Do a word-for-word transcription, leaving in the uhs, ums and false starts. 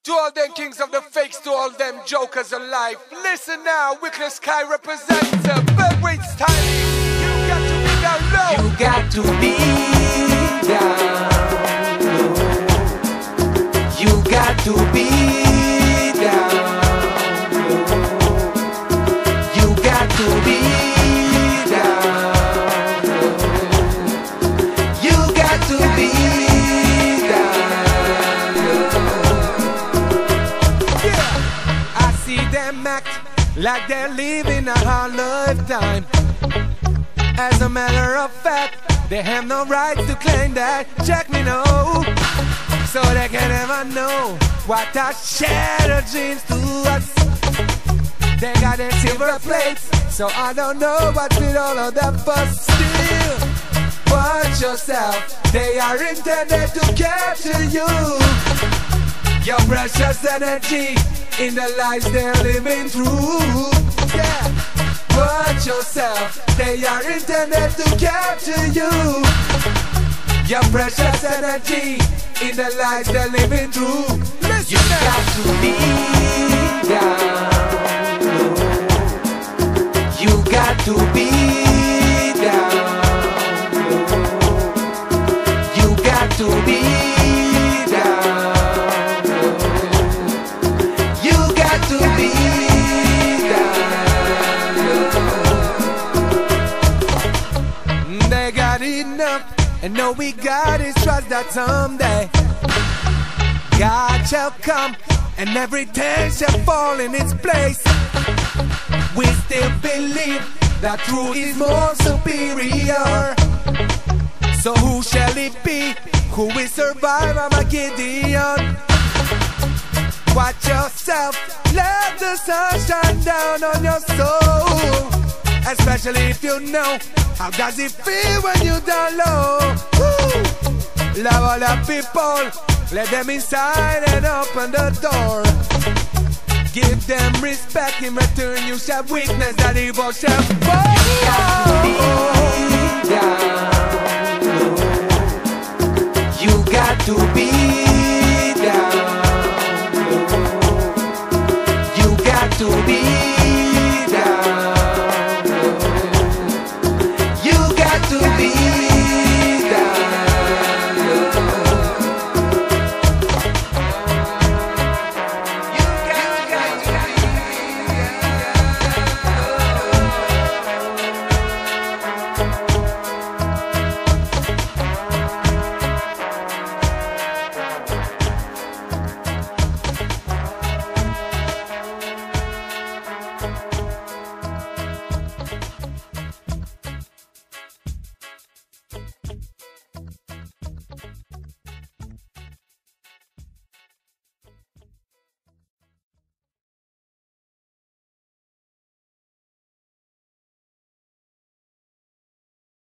To all them kings of the fakes, to all them jokers alive, listen now, Wicked Sky represents a very time. You got to be down low. You got to be down low. You got to be down low. You got to be down low. You got to be down low. Yeah, I see them act like they're living a hard lifetime. As a matter of fact, they have no right to claim that. Check me now, so they can never know what our shattered dreams to us. They got their silver plates, so I don't know what's with all of that fuss. Still, watch yourself, they are intended to capture you. Your precious energy in the lives they're living through. Yeah. Watch yourself, they are intended to capture you. Your precious energy in the lives they're living through. Listen You now. got to be down low. You got to be down low. You got to be down low. You got to be They got enough, and all we got is trust that someday God shall come, and everything shall fall in its place. We still believe that truth is more superior. So who shall it be? Who will survive Armageddon? Watch yourself, let the sun shine down on your soul. Especially if you know, how does it feel when you're down low? Woo! Love all the people, let them inside and open the door. Give them respect, in return you shall witness that evil shall fall. You got to be down low. You got to be